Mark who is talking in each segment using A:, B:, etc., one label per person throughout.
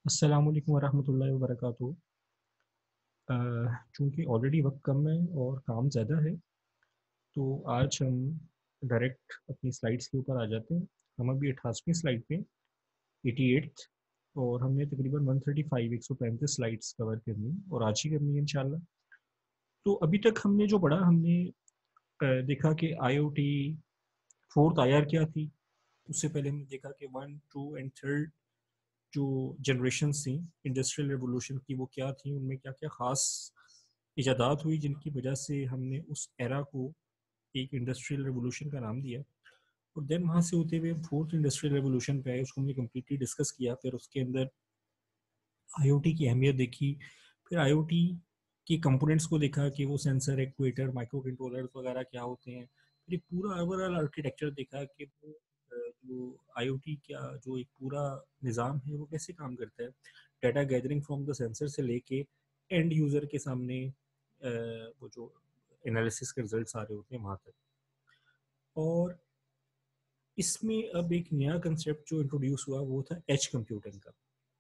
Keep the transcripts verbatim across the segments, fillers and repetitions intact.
A: अस्सलाम वालेकुम वरहमतुल्लाहि वबरकातुहू। अ, चूँकि ऑलरेडी वक्त कम है और काम ज़्यादा है, तो आज हम डायरेक्ट अपनी स्लाइड्स के ऊपर आ जाते हैं। हम अभी अट्ठाईसवीं स्लाइड पे अट्ठासी, और हमने तकरीबन एक सौ पैंतीस एक सौ पैंतीस स्लाइड्स कवर करनी है और आज ही करनी है इंशाल्लाह। तो अभी तक हमने जो पढ़ा, हमने अ, देखा कि आईओटी फोर्थ आईआर क्या थी। उससे पहले हमने देखा कि वन टू एंड थर्ड जो जनरेशन थी इंडस्ट्रियल रेवोल्यूशन की, वो क्या थी, उनमें क्या क्या ख़ास इजादात हुई जिनकी वजह से हमने उस एरा को एक इंडस्ट्रियल रेवोल्यूशन का नाम दिया। और देन वहाँ से होते हुए फोर्थ इंडस्ट्रियल रेवोल्यूशन पे आए, उसको हमने कम्प्लीटली डिस्कस किया। फिर उसके अंदर आईओटी की अहमियत देखी, फिर आईओटी के कंपोनेंट्स को देखा कि वो सेंसर, एक्चुएटर, माइक्रो कंट्रोलर्स वगैरह क्या होते हैं। फिर एक पूरा ओवरऑल आर्किटेक्चर देखा कि वो अ, जो आईओटी का जो एक पूरा निज़ाम है वो कैसे काम करता है, data gathering from the sensor से लेके एंड यूज़र के सामने अ, वो जो एनालिसिस के रिजल्ट्स आ रहे होते हैं वहाँ तक। और इसमें अब एक नया कंसेप्ट जो इंट्रोड्यूस हुआ वो था एज कंप्यूटिंग का।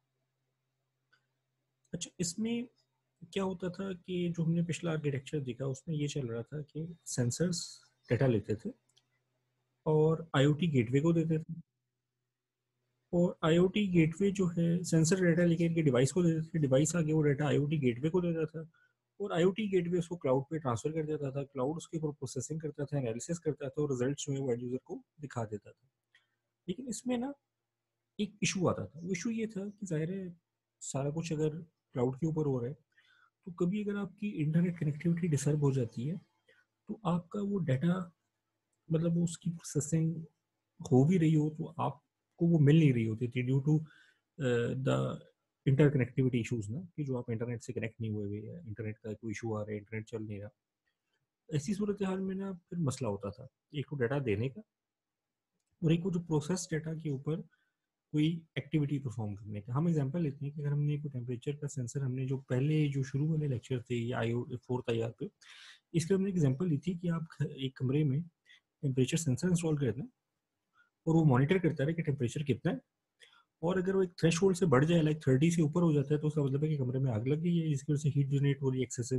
A: अच्छा, इसमें क्या होता था कि जो हमने पिछला आर्किटेक्चर देखा उसमें ये चल रहा था कि सेंसर्स डेटा लेते थे और आईओटी गेटवे को देते थे, और आईओटी गेटवे जो है सेंसर डेटा लेके इनके डिवाइस को देते थे, डिवाइस आगे वो डेटा आईओटी गेटवे को देता था, और आईओटी गेटवे उसको क्लाउड पे ट्रांसफर कर देता था, क्लाउड उसके ऊपर प्रोसेसिंग करता था, एनालिसिस करता था, और रिजल्ट जो है वो एंड यूजर को दिखा देता था। लेकिन इसमें ना एक इशू आता था। वो इशू ये था कि जाहिर है सारा कुछ अगर क्लाउड के ऊपर हो रहा है, तो कभी अगर आपकी इंटरनेट कनेक्टिविटी डिस्टर्ब हो जाती है, तो आपका वो डाटा, मतलब वो उसकी प्रोसेसिंग हो भी रही हो तो आपको वो मिल नहीं रही होती थी, due to the interconnectivity issues ना, कि जो आप इंटरनेट से कनेक्ट नहीं हुए हुए हैं, इंटरनेट का कोई इशू आ रहा है, इंटरनेट चल नहीं रहा। ऐसी सूरत हाल में ना फिर मसला होता था, एक तो डाटा देने का, और एक वो जो प्रोसेस डाटा के ऊपर कोई एक्टिविटी परफॉर्म करने का। हम एग्जांपल लेते हैं कि अगर हमने कोई टेम्परेचर का सेंसर, हमने जो पहले जो शुरू वाले लेक्चर थे या आई फोर्थ आई आर पे, इसके हमने एग्जांपल ली थी कि आप घ- एक कमरे में टेम्परेचर सेंसर इंस्टॉल कर दें और वो मॉनिटर करता रहे कि टेम्परेचर कितना है, और अगर वो एक थ्रेश होल्ड से बढ़ जाए, लाइक थर्टी से ऊपर हो जाता है, तो उसका मतलब है कि कमरे में आग लग गई है, जिसकी वजह से हीट जनरेट हो रही है एक्सेसिव।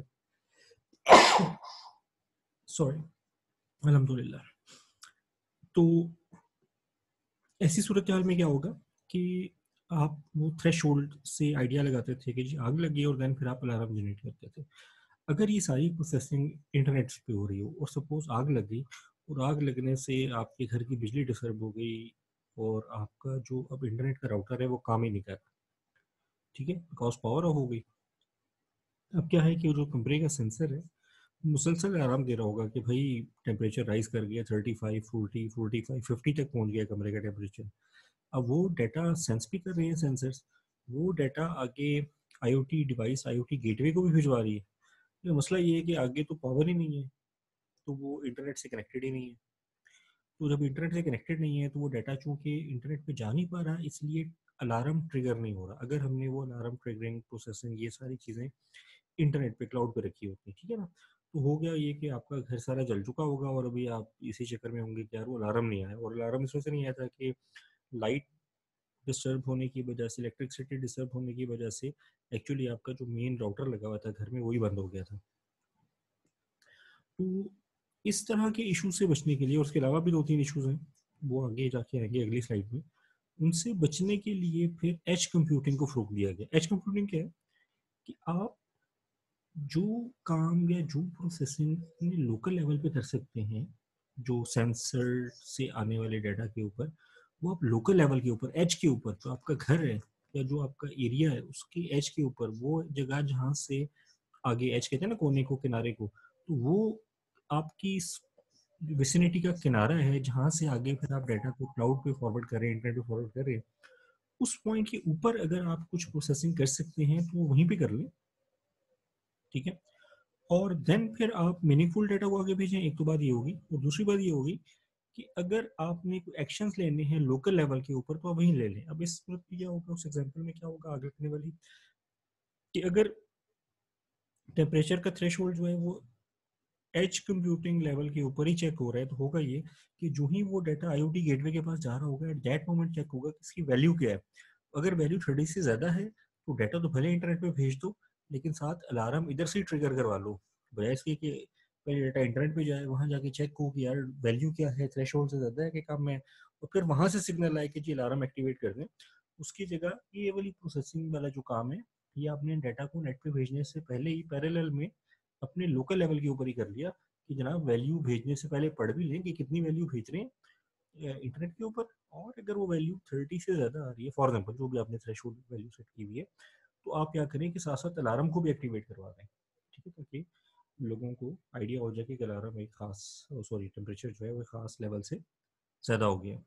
A: सॉरी, अल्हम्दुलिल्लाह। तो ऐसी सूरत हाल में क्या होगा कि आप वो थ्रेश होल्ड से आइडिया लगाते थे कि जी आग लगी, और देन फिर आप अलार्म जनरेट करते थे। अगर ये सारी प्रोसेसिंग इंटरनेट पे हो रही हो और सपोज आग लग गई, और आग लगने से आपके घर की बिजली डिस्टर्ब हो गई, और आपका जो अब इंटरनेट का राउटर है वो काम ही नहीं कर रहा, ठीक है, बिकॉज पावर ऑफ हो गई। अब क्या है कि जो कमरे का सेंसर है मुसलसल अलार्म दे रहा होगा कि भाई टेम्परेचर राइज कर गया, thirty five, forty, forty five, fifty तक पहुंच गया कमरे का टेम्परेचर। अब वो डाटा सेंस भी कर रहे हैं सेंसर्स, वो डाटा आगे आईओटी डिवाइस, आईओटी गेटवे को भी भिजवा रही है। ये मसला ये है कि आगे तो पावर ही नहीं है, तो वो इंटरनेट से कनेक्टेड ही नहीं है। तो जब इंटरनेट से कनेक्टेड नहीं है, तो वो डाटा चूंकि इंटरनेट पे जा नहीं पा रहा, इसलिए अलार्म ट्रिगर नहीं हो रहा। अगर हमने वो अलार्म ट्रिगरिंग, प्रोसेसिंग, ये सारी चीज़ें इंटरनेट पे क्लाउड पे रखी होती है, ठीक है ना, तो हो गया ये कि आपका घर सारा जल चुका होगा, और अभी आप इसी चक्कर में होंगे कि यार वो अलार्म नहीं आया। और अलार्म इस वजह से नहीं आया था कि लाइट डिस्टर्ब होने की वजह से, इलेक्ट्रिसिटी डिस्टर्ब होने की वजह से एक्चुअली आपका जो मेन राउटर लगा हुआ था घर में वही बंद हो गया था। तो इस तरह के इशू से बचने के लिए, और उसके अलावा भी दो तीन इशूज़ हैं, वो आगे जाके आएंगे अगली स्लाइड में। उनसे बचने के लिए फिर एज कंप्यूटिंग को फ़रोग़ दिया गया। एज कंप्यूटिंग क्या है कि आप जो काम या जो प्रोसेसिंग अपने लोकल लेवल पे कर सकते हैं, जो सेंसर से आने वाले डाटा के ऊपर, वो आप लोकल लेवल के ऊपर, एज के ऊपर, जो आपका घर है या जो आपका एरिया है उसके एज के ऊपर, वो जगह जहाँ से आगे, एज कहते हैं ना कोने को, किनारे को, तो वो आपकी विसिनिटी का किनारा है जहाँ से आगे फिर आप डाटा को क्लाउड पे फॉरवर्ड करें, इंटरनेट पे फॉरवर्ड करें। उस पॉइंट के ऊपर अगर आप कुछ प्रोसेसिंग कर सकते हैं तो वो वहीं पे कर लें, ठीक है। और देन फिर आप मीनिंगफुल डाटा को आगे भेजें। एक तो बात ये होगी, और दूसरी बात ये होगी कि अगर आपने कोई एक्शंस लेने हैं लोकल लेवल के ऊपर तो आप वहीं ले लें। अब इस सूरत में क्या होगा, उस एग्जांपल में क्या होगा आगे रखने वाली, कि अगर टेम्परेचर का थ्रेशोल्ड जो है वो एज कंप्यूटिंग लेवल के ऊपर ही चेक हो रहा है, तो होगा ये कि जो ही वो डाटा आईओटी गेटवे के पास जा रहा होगा, एट दैट मोमेंट चेक होगा कि इसकी वैल्यू क्या है। अगर वैल्यू थर्टी से ज़्यादा है तो डाटा तो भले इंटरनेट पे भेज दो, लेकिन साथ अलार्म इधर से ही ट्रिगर करवा लो, बजाय इसके कि पहले डाटा इंटरनेट पे जाए, वहाँ जाके चेक हो कि यार वैल्यू क्या है, थ्रेशोल्ड से ज़्यादा है कि कम है, और फिर वहाँ से सिग्नल आए कि जी अलार्म एक्टिवेट कर दें। उसकी जगह ये वाली प्रोसेसिंग वाला जो काम है, ये आपने डाटा को नेट पे भेजने से पहले ही पैरेलल में अपने लोकल लेवल के ऊपर ही कर लिया कि जनाब वैल्यू भेजने से पहले पढ़ भी लें कि कितनी वैल्यू भेज रहे हैं इंटरनेट के ऊपर, और अगर वो वैल्यू थर्टी से ज़्यादा आ रही है, फॉर एग्जाम्पल जो भी आपने थ्रेशोल्ड वैल्यू सेट की हुई है, तो आप क्या करें कि साथ साथ अलार्म को भी एक्टिवेट करवा दें, ठीक है, ताकि लोगों को आइडिया हो जाए कि अलार्म एक खास, सॉरी टेम्परेचर जो है वो खास लेवल से ज़्यादा हो गया।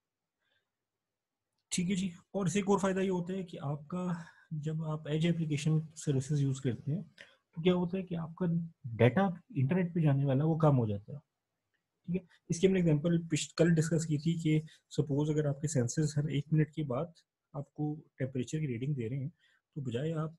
A: ठीक है जी। और इसे एक और फ़ायदा ये होता है कि आपका जब आप एज एप्लीकेशन सर्विसेज यूज़ करते हैं तो क्या होता है कि आपका डाटा इंटरनेट पे जाने वाला वो कम हो जाता है, ठीक है। इसकी हमने एग्जांपल कल डिस्कस की थी कि सपोज अगर आपके सेंसर्स हर एक मिनट के बाद आपको टेम्परेचर की रीडिंग दे रहे हैं, तो बजाय आप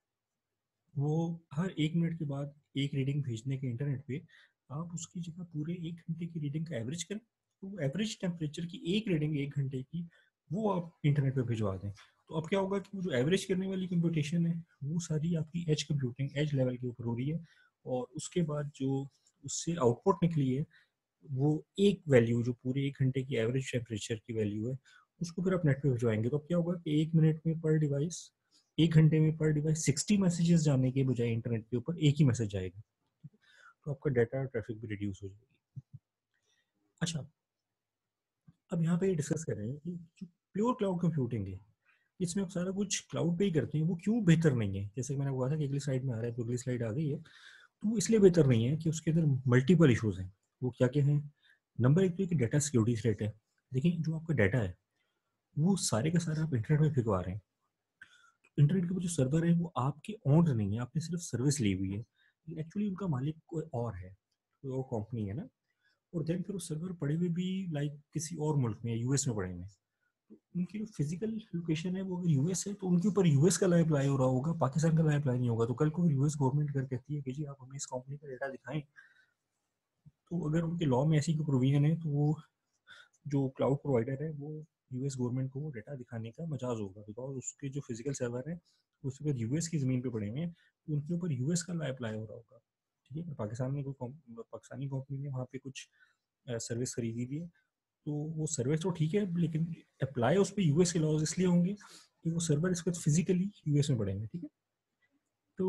A: वो हर एक मिनट के बाद एक रीडिंग भेजने के इंटरनेट पे, आप उसकी जगह पूरे एक घंटे की रीडिंग का एवरेज करें, तो एवरेज टेम्परेचर की एक रीडिंग एक घंटे की वो आप इंटरनेट पे भिजवा दें। तो अब क्या होगा कि वो जो एवरेज करने वाली कंप्यूटेशन है वो सारी आपकी एज कंप्यूटिंग एज लेवल के ऊपर हो रही है, और उसके बाद जो उससे आउटपुट निकली है वो एक वैल्यू जो पूरे एक घंटे की एवरेज टेम्परेचर की वैल्यू है, उसको फिर आप नेट पे भिजवाएंगे। तो अब क्या होगा कि एक मिनट में पर डिवाइस, एक घंटे में पर डिवाइस सिक्सटी मैसेजेस जाने के बजाय इंटरनेट के ऊपर एक ही मैसेज जाएगा, तो आपका डाटा ट्रैफिक भी रिड्यूस हो जाएगी। अच्छा, अब यहाँ पे डिस्कस कर रहे हैं कि जो प्योर क्लाउड कंप्यूटिंग है, इसमें आप सारा कुछ क्लाउड पे ही करते हैं, वो क्यों बेहतर नहीं है? जैसे कि मैंने कहा था कि अगली स्लाइड में आ रहा है, तो अगली स्लाइड आ गई है। तो वो इसलिए बेहतर नहीं है कि उसके अंदर मल्टीपल इश्यूज हैं। वो क्या क्या हैं? नंबर एक तो कि डाटा सिक्योरिटी थ्रेट है। देखिए जो आपका डाटा है वो सारे का सारा आप इंटरनेट में भिजवा रहे हैं, इंटरनेट के ऊपर जो सर्वर है वो आपके ओन नहीं है, आपने सिर्फ सर्विस ली हुई है, एक्चुअली उनका मालिक कोई और है, कोई और कंपनी है ना। और देन फिर वो सर्वर पड़े हुए भी लाइक किसी और मुल्क में, यूएस में पड़े हुए हैं, तो उनकी जो फिजिकल लोकेशन है वो अगर यूएस है तो उनके ऊपर यूएस का लॉ अप्लाई हो रहा होगा, पाकिस्तान का लॉ अप्लाई नहीं होगा। तो कल को यूएस गवर्नमेंट अगर कहती है कि जी आप हमें इस कंपनी का डेटा दिखाएं, तो अगर उनके लॉ में ऐसी कोई प्रोविजन है तो वो जो क्लाउड प्रोवाइडर है वो यूएस गवर्नमेंट को डేटा दिखाने का मजाज होगा, बिकॉज उसके जो फिजिकल सर्वर है उसके बाद यूएस की ज़मीन पे पड़े हुए हैं, तो उनके ऊपर यूएस का लॉ अप्लाई हो रहा होगा, ठीक है। पाकिस्तान में कोई पाकिस्तानी कंपनी ने वहाँ पे कुछ सर्विस खरीदी भी है, तो वो सर्विस तो ठीक है, लेकिन अप्लाई उस पर यूएस के लॉज इसलिए होंगे कि वो सर्वर इसके फिजिकली यूएस में पड़ेंगे, ठीक है। तो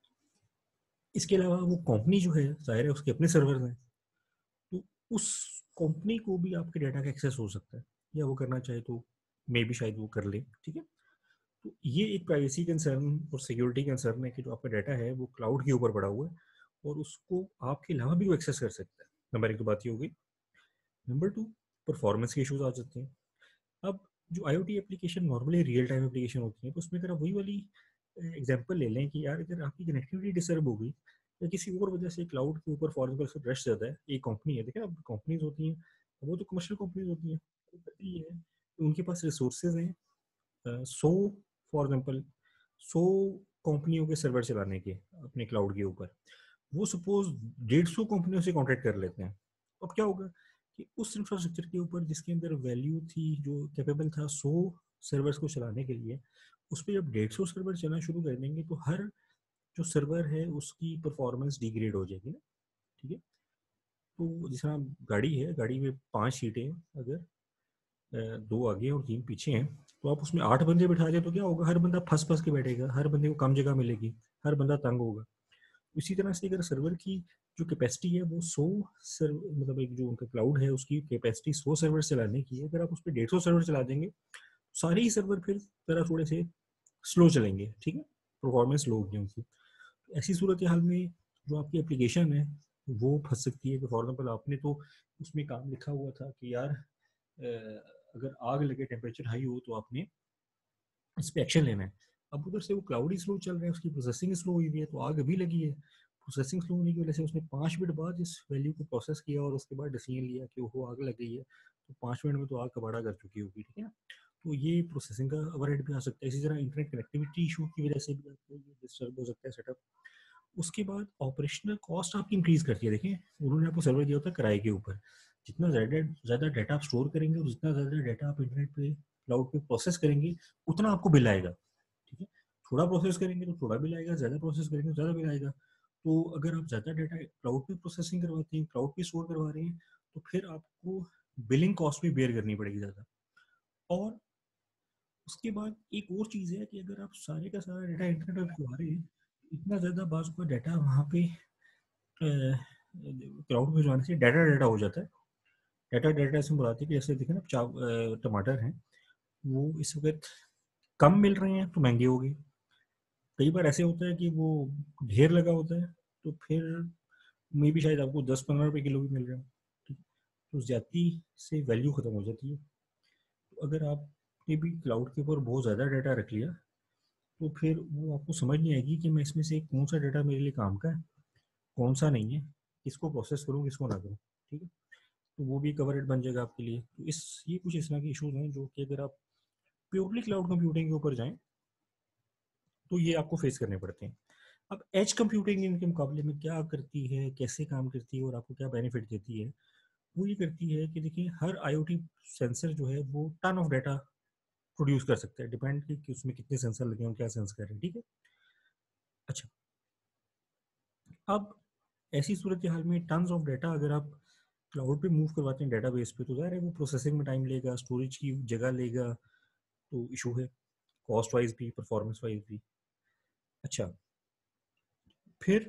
A: इसके अलावा वो कंपनी जो है जाहिर है उसके अपने सर्वर हैं, तो उस कंपनी को भी आपके डाटा का एक्सेस हो सकता है, या वो करना चाहे तो मे भी शायद वो कर ले, ठीक है। तो ये एक प्राइवेसी कंसर्न और सिक्योरिटी कंसर्न है कि जो आपका डाटा है वो क्लाउड के ऊपर पड़ा हुआ है और उसको आपके अलावा भी वो एक्सेस कर सकता है। नंबर एक तो बात ये हो गई। नंबर टू, परफॉर्मेंस के इशूज आ सकते हैं। अब जो IoT application normally real time application होती है, तो उसमें अगर आप वही वाली एग्जांपल ले लें कि यार अगर आपकी कनेक्टिविटी डिस्टर्ब हो गई या किसी और वजह से क्लाउड के ऊपर फॉर एग्जाम्पल रश ज़्यादा है, एक कंपनी है, देखिए अब कंपनीज होती हैं, वो तो कमर्शियल कंपनीज होती हैं, वो करती है तो उनके पास रिसोर्सेज हैं सौ, फॉर एग्जाम्पल सौ कंपनियों के सर्वर चलाने के अपने क्लाउड के ऊपर, वो सपोज डेढ़ सौ कंपनियों से कॉन्ट्रैक्ट कर लेते हैं। अब क्या होगा कि उस इंफ्रास्ट्रक्चर के ऊपर जिसके अंदर वैल्यू थी जो कैपेबल था सौ सर्वर्स को चलाने के लिए, उस पर जब डेढ़ सौ सर्वर चलना शुरू कर देंगे तो हर जो सर्वर है उसकी परफॉर्मेंस डिग्रेड हो जाएगी ना, ठीक है। तो जिस तरह गाड़ी है, गाड़ी में पांच सीटें हैं, अगर अ, दो आगे और तीन पीछे हैं, तो आप उसमें आठ बंदे बिठा दें तो क्या होगा, हर बंदा फंस फंस के बैठेगा, हर बंदे को कम जगह मिलेगी, हर बंदा तंग होगा। इसी तरह से अगर सर्वर की जो कैपेसिटी है वो सौ सर्वर, मतलब एक जो उनका क्लाउड है उसकी कैपेसिटी सौ सर्वर चलाने की है, अगर आप उस पर डेढ़ सौ सर्वर चला देंगे तो सारे ही सर्वर फिर जरा थोड़े से स्लो चलेंगे, ठीक है, परफॉर्मेंस लो होगी उनकी। तो ऐसी सूरत हाल में जो आपकी एप्लीकेशन है वो फंस सकती है कि फॉर एग्जाम्पल आपने तो उसमें काम लिखा हुआ था कि यार अगर आग लगे, टेम्परेचर हाई हो, तो आपने इस पे एक्शन लेना है। अब उधर से वो क्लाउड ही स्लो चल रहा है, उसकी प्रोसेसिंग स्लो हुई हुई है, तो आग अभी लगी है, प्रोसेसिंग स्लो होने की वजह से उसने पाँच मिनट बाद इस वैल्यू को प्रोसेस किया और उसके बाद डिसीजन लिया कि वो आग लग गई है, तो पाँच मिनट में तो आग कबाड़ा कर चुकी होगी, ठीक है ना। तो ये प्रोसेसिंग का ओवरहेड भी आ सकता है। इसी तरह इंटरनेट कनेक्टिविटी इशू की वजह से भी आपको ये डिस्टर्ब हो सकता है सेटअप। उसके बाद ऑपरेशनल कॉस्ट आपकी इंक्रीज करती है। देखिए उन्होंने आपको सर्वर दिया होता है किराए के ऊपर, जितना ज़्यादा ज़्यादा डाटा आप स्टोर करेंगे और जितना ज़्यादा डाटा आप इंटरनेट पे क्लाउड पे प्रोसेस करेंगे उतना आपको बिल आएगा, ठीक है। थोड़ा प्रोसेस करेंगे तो थोड़ा बिल आएगा, ज़्यादा प्रोसेस करेंगे तो ज़्यादा बिल आएगा। तो अगर आप ज़्यादा डाटा क्लाउड पे प्रोसेसिंग करवाते हैं, क्लाउड पे स्टोर करवा रहे हैं, तो फिर आपको बिलिंग कॉस्ट भी बेयर करनी पड़ेगी ज़्यादा। और उसके बाद एक और चीज़ है कि अगर आप सारे का सारा डाटा इंटरनेट पर करवा रहे हैं, इतना ज़्यादा बाज़ का डाटा वहाँ पे क्लाउड में जाने से डाटा डाटा हो जाता है। डाटा डाटा ऐसे बुलाते हैं कि जैसे देखें ना, चाव टमाटर हैं, वो इस वक्त कम मिल रहे हैं तो महंगे हो गए। कई बार ऐसे होता है कि वो ढेर लगा होता है, तो फिर मे भी शायद आपको दस पंद्रह रुपए किलो भी मिल रहा है, ठीक है। तो ज़्यादती से वैल्यू ख़त्म हो जाती है। तो अगर आपने भी क्लाउड के ऊपर बहुत ज़्यादा डाटा रख लिया, तो फिर वो आपको समझ नहीं आएगी कि मैं इसमें से कौन सा डाटा मेरे लिए काम का है, कौन सा नहीं है, किसको प्रोसेस करूँ किसको ना करूँ, ठीक है। तो वो भी कवरेज बन जाएगा आपके लिए। तो इस ये कुछ इस तरह के इशूज़ हैं जो कि अगर आप प्योरली क्लाउड कंप्यूटिंग के ऊपर जाएँ, तो ये आपको फेस करने पड़ते हैं। अब एज कंप्यूटिंग इनके मुकाबले में क्या करती है, कैसे काम करती है और आपको क्या बेनिफिट देती है? वो ये करती है कि देखिए, हर आईओटी सेंसर जो है वो टन ऑफ डाटा प्रोड्यूस कर सकता है, डिपेंड कि, कि उसमें कितने सेंसर लगे हैं, क्या सेंस कर रहे हैं, ठीक है। अच्छा, अब ऐसी सूरत हाल में टन्स ऑफ डाटा अगर आप क्लाउड पे मूव करवाते हैं डेटाबेस पे, तो ज़ाहिर है वो प्रोसेसिंग में टाइम लेगा, स्टोरेज की जगह लेगा, तो इशू है, कॉस्ट वाइज भी, परफॉर्मेंस वाइज भी। अच्छा, फिर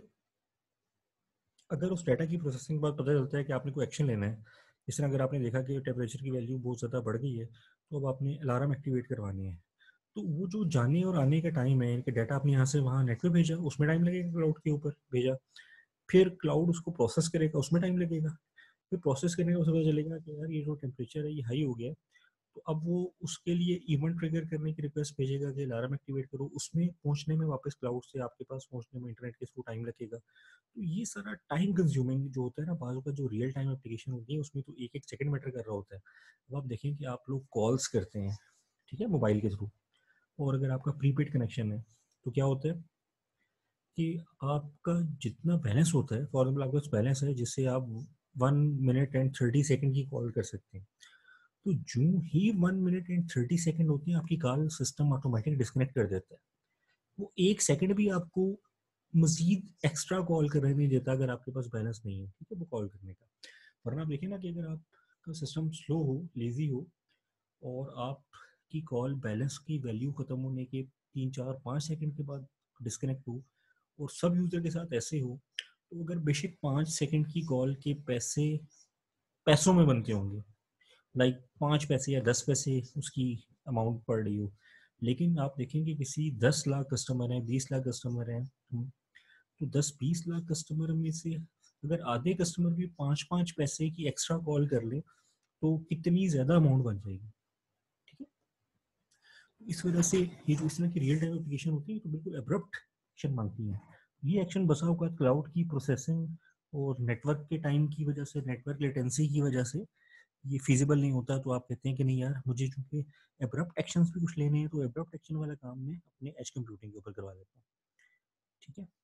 A: अगर उस डाटा की प्रोसेसिंग के बाद पता चलता है कि आपने कोई एक्शन लेना है, जिस तरह अगर आपने देखा कि टेम्परेचर की वैल्यू बहुत ज़्यादा बढ़ गई है, तो अब आपने अलार्म एक्टिवेट करवानी है, तो वो जो जाने और आने का टाइम है कि डाटा आपने यहाँ से वहाँ नेट पे भेजा, उसमें टाइम लगेगा, क्लाउड के ऊपर भेजा, फिर क्लाउड उसको प्रोसेस करेगा, उसमें टाइम लगेगा, फिर प्रोसेस करने का उसे पता चलेगा कि यार ये जो टेम्परेचर है ये हाई हो गया है, तो अब वो उसके लिए इवेंट ट्रिगर करने की रिक्वेस्ट भेजेगा कि अलार्म एक्टिवेट करो, उसमें पहुंचने में वापस क्लाउड से आपके पास पहुंचने में इंटरनेट के थ्रू टाइम लगेगा। तो ये सारा टाइम कंज्यूमिंग जो होता है ना, बाजू का जो रियल टाइम एप्लीकेशन होती है उसमें तो एक एक सेकंड मैटर कर रहा होता है। अब आप देखें कि आप लोग कॉल्स करते हैं, ठीक है, मोबाइल के थ्रू, और अगर आपका प्रीपेड कनेक्शन है, तो क्या होता है कि आपका जितना बैलेंस होता है, फॉर एग्जाम्पल आपके पास बैलेंस है जिससे आप one minute and thirty second की कॉल कर सकते हैं, तो जो ही one minute and thirty second होती है आपकी कॉल सिस्टम ऑटोमेटिक डिस्कनेक्ट कर देता है। वो एक सेकंड भी आपको मजीद एक्स्ट्रा कॉल करने नहीं देता अगर आपके पास बैलेंस नहीं है, ठीक है, वो कॉल करने का। वरना आप देखिए ना कि अगर आपका सिस्टम स्लो हो, लेजी हो, और आपकी कॉल बैलेंस की वैल्यू खत्म होने के तीन चार पाँच सेकंड के बाद डिस्कनेक्ट हो, और सब यूज़र के साथ ऐसे हो, तो अगर बेशक पाँच सेकंड की कॉल के पैसे पैसों में बनते होंगे, लाइक पाँच पैसे या दस पैसे उसकी अमाउंट पड़ रही हो, लेकिन आप देखेंगे किसी दस लाख कस्टमर हैं, बीस लाख कस्टमर हैं, तो दस बीस लाख कस्टमर में से अगर आधे कस्टमर भी पाँच पाँच पैसे की एक्स्ट्रा कॉल कर ले, तो कितनी ज़्यादा अमाउंट बन जाएगी, ठीक है। इस वजह से ये जो इस तरह की रियल टाइम एप्लीकेशन होती है तो बिल्कुल एब्रप्ट एक्शन मांगती हैं। ये एक्शन बसा हुआ क्लाउड की प्रोसेसिंग और नेटवर्क के टाइम की वजह से, नेटवर्क लेटेंसी की वजह से ये फिजिबल नहीं होता। तो आप कहते हैं कि नहीं यार, मुझे चूंकि एब्रप्ट एक्शंस भी कुछ लेने हैं, तो एब्रप्ट एक्शन वाला काम मैं अपने एज कंप्यूटिंग के ऊपर करवा लेता हूँ, ठीक है।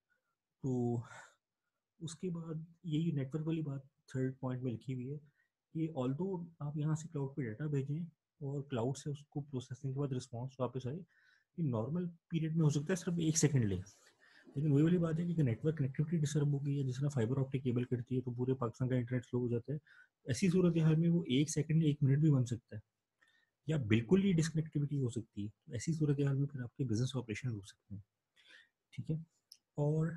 A: तो उसके बाद यही नेटवर्क वाली बात थर्ड पॉइंट में लिखी हुई है कि ऑल्दो आप यहाँ से क्लाउड पे डाटा भेजें और क्लाउड से उसको प्रोसेसिंग के बाद रिस्पॉन्स वापस आए, कि नॉर्मल पीरियड में हो सकता है सिर्फ एक सेकंड ले, लेकिन वही वाली बात है कि नेटवर्क कनेक्टिविटी डिस्टर्ब हो गई है, जिस तरह फाइबर ऑप्टिक केबल करती है तो पूरे पाकिस्तान का इंटरनेट स्लो हो जाता है। ऐसी सूरत हाल में वो एक सेकंड या एक मिनट भी बन सकता है, या बिल्कुल ही डिसकनेक्टिविटी हो सकती है। तो ऐसी सूरत हाल में फिर आपके बिजनेस ऑपरेशन रुक सकते हैं, ठीक है। और